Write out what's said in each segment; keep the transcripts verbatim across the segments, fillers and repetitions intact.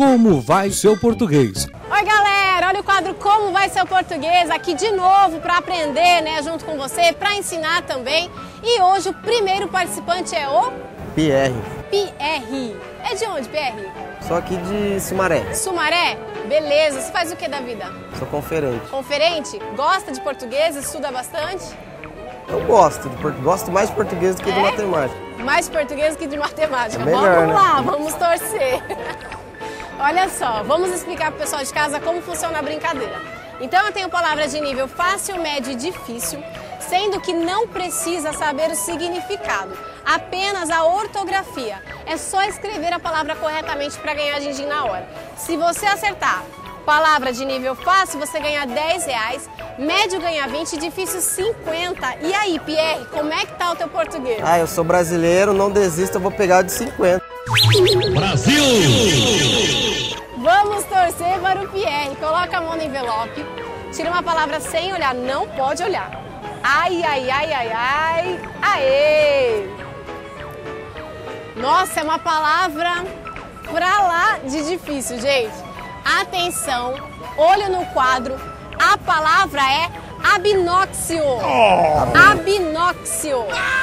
Como vai seu português? Oi galera, olha o quadro Como vai seu português aqui de novo para aprender, né, junto com você, para ensinar também. E hoje o primeiro participante é o Pierre. Pierre. É de onde, Pierre? Sou aqui de Sumaré. Sumaré? Beleza. Você faz o que da vida? Sou conferente. Conferente? Gosta de português? Estuda bastante? Eu gosto, de, gosto mais de português do que é? de matemática. Mais de português que de matemática. É melhor, vamos lá, né? vamos torcer. Olha só, vamos explicar para o pessoal de casa como funciona a brincadeira. Então eu tenho palavras de nível fácil, médio e difícil, sendo que não precisa saber o significado, apenas a ortografia. É só escrever a palavra corretamente para ganhar din-din na hora. Se você acertar palavra de nível fácil, você ganha dez reais, médio ganha vinte, difícil cinquenta. E aí, Pierre, como é que tá o teu português? Ah, eu sou brasileiro, não desisto, eu vou pegar o de cinquenta. Brasil! Vamos torcer para o Pierre. Coloca a mão no envelope, tira uma palavra sem olhar, não pode olhar. Ai, ai, ai, ai, ai, aê! Nossa, é uma palavra pra lá de difícil, gente. Atenção, olho no quadro, a palavra é abinóxio. Oh. Abinóxio.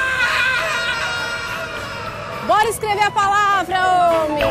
Bora escrever a palavra, homem!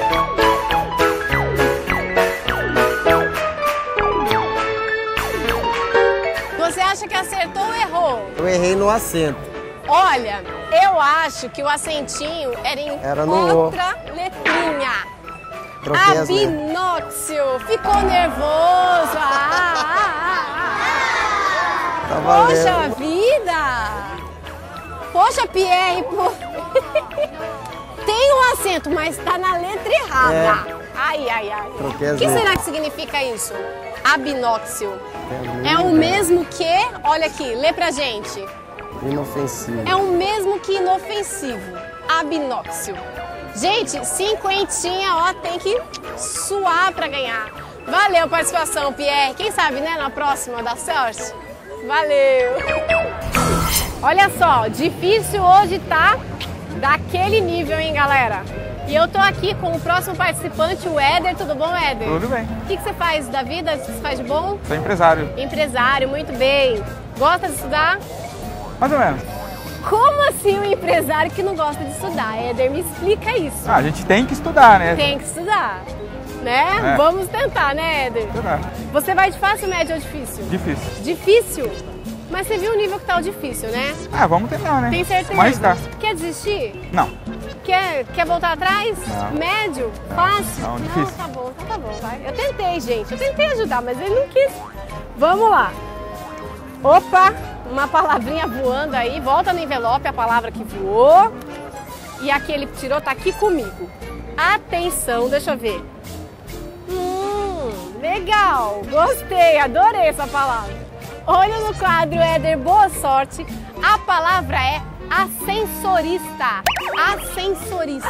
Você acha que acertou ou errou? Eu errei no acento. Olha, eu acho que o acentinho era em era no outra o. letrinha. Troquei abinóxio. Ficou nervoso. Ah, ah, ah. Tá Poxa valendo. vida! Poxa, Pierre, pô. Tem um acento, mas tá na letra errada. É. Ai, ai, ai. Troquei O que letras. será que significa isso? Abinóxio. É, é o mesmo que, olha aqui, lê pra gente. Inofensivo. É o mesmo que inofensivo. Abinóxio. Gente, cinquentinha, ó, tem que suar pra ganhar. Valeu a participação, Pierre. Quem sabe, né, na próxima dá sorte? Valeu. Olha só, difícil hoje tá daquele nível, hein, galera? E eu tô aqui com o próximo participante, o Éder. Tudo bom, Éder? Tudo bem. O que, que você faz da vida? O que você faz de bom? Sou empresário. Empresário, muito bem. Gosta de estudar? Mais ou menos. Como assim um empresário que não gosta de estudar? Éder, me explica isso. Ah, a gente tem que estudar, né? Tem que estudar, né? É. Vamos tentar, né, Éder? Estudar. Você vai de fácil, médio ou difícil? Difícil. Difícil? Mas você viu o nível que tá o difícil, né? Ah, vamos tentar, né? Tem certeza? Mas tá. Quer desistir? Não. Quer, quer voltar atrás? Não. Médio? Fácil? Não, difícil. Não, tá bom, então tá bom, vai. Eu tentei, gente. Eu tentei ajudar, mas ele não quis. Vamos lá. Opa, uma palavrinha voando aí. Volta no envelope a palavra que voou. E a que ele tirou tá aqui comigo. Atenção, deixa eu ver. Hum, legal. Gostei, adorei essa palavra. Olho no quadro, Éder, boa sorte. A palavra é ascensorista. Ascensorista.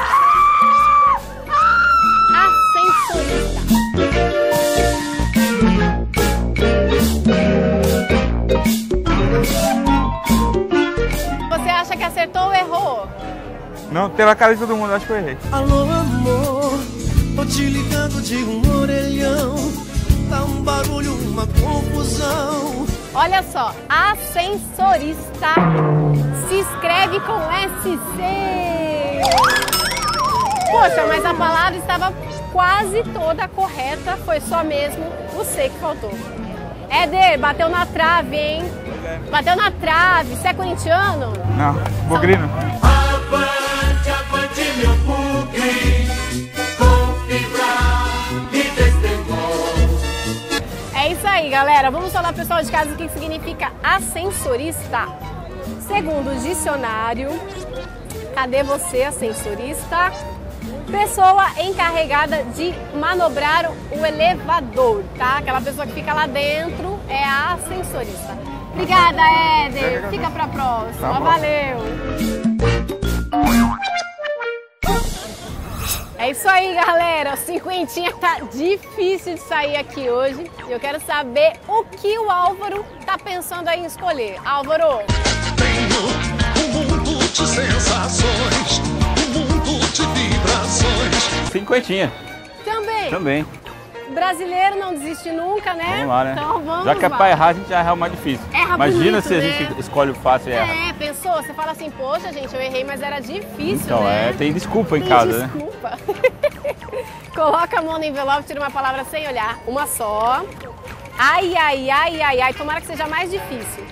Ascensorista. Você acha que acertou ou errou? Não, pela cara de todo mundo, acho que eu errei. Alô, amor, tô te ligando de um orelhão. Tá um barulho, uma confusão. Olha só, ascensorista se escreve com S C. Poxa, mas a palavra estava quase toda correta, foi só mesmo o C que faltou. Éder, bateu na trave, hein? Bateu na trave. Você é corintiano? Não, bugrino. Avante, avante, meu bugre, com fibra e destemor. É isso aí, galera. Vamos falar pro pessoal de casa o que significa ascensorista. Segundo o dicionário, cadê você, ascensorista? Pessoa encarregada de manobrar o elevador, tá? Aquela pessoa que fica lá dentro é a ascensorista. Obrigada, Éder. Fica pra próxima. Tá bom. Valeu. É isso aí, galera. O cinquentinha tá difícil de sair aqui hoje. E eu quero saber o que o Álvaro tá pensando aí em escolher. Álvaro. Tenho um mundo de sensações, um mundo de vibrações. Cinquentinha. Também. Também. Brasileiro não desiste nunca, né? Vamos lá, né? Então vamos Já que é lá. pra errar, a gente já erra o mais difícil. Erra Imagina bonito, se a né? gente escolhe o fácil e erra. É, pensou? Você fala assim, poxa, gente, eu errei, mas era difícil, Então, né? é, tem desculpa em Tem casa, né? desculpa. Coloca a mão no envelope, tira uma palavra sem olhar. Uma só. Ai, ai, ai, ai, ai. Tomara que seja mais difícil.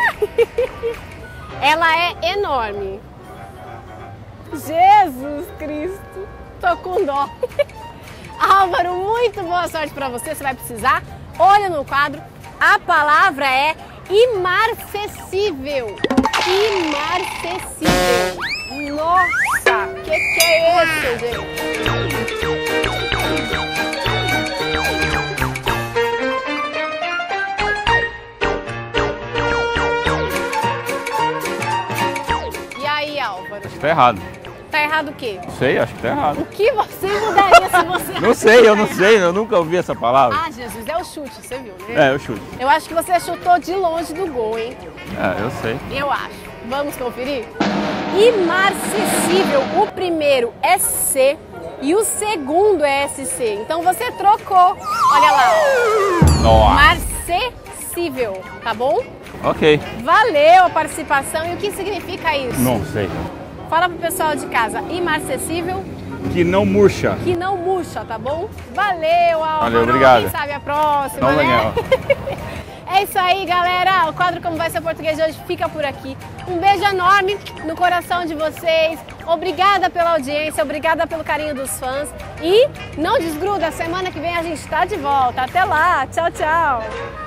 Ela é enorme. Jesus Cristo. Tô com dó. Álvaro, muito boa sorte pra você. Você vai precisar. Olha no quadro. A palavra é imarcessível. Imarcessível. Nossa, que que é isso, gente? E aí, Álvaro? Acho que tá errado. Tá errado o quê? Não sei, acho que tá errado. O que você mudaria se você... Não sei, eu não sei, eu nunca ouvi essa palavra. Ah, Jesus, é o chute, você viu, né? É, eu chuto. Eu acho que você chutou de longe do gol, hein? É, eu sei. Eu acho. Vamos conferir? Imarcessível. O primeiro é C e o segundo é S C. Então você trocou. Olha lá. Nossa. Marcessível, tá bom? Ok. Valeu a participação. E o que significa isso? Não sei. Fala pro pessoal de casa. Imarcessível, Que não murcha. que não murcha, tá bom? Valeu, Álvaro. Valeu, obrigado. Quem sabe a próxima, Não, né? legal. É isso aí, galera. O quadro Como Vai Ser Português de hoje fica por aqui. Um beijo enorme no coração de vocês. Obrigada pela audiência, obrigada pelo carinho dos fãs. E não desgruda, semana que vem a gente tá de volta. Até lá. Tchau, tchau.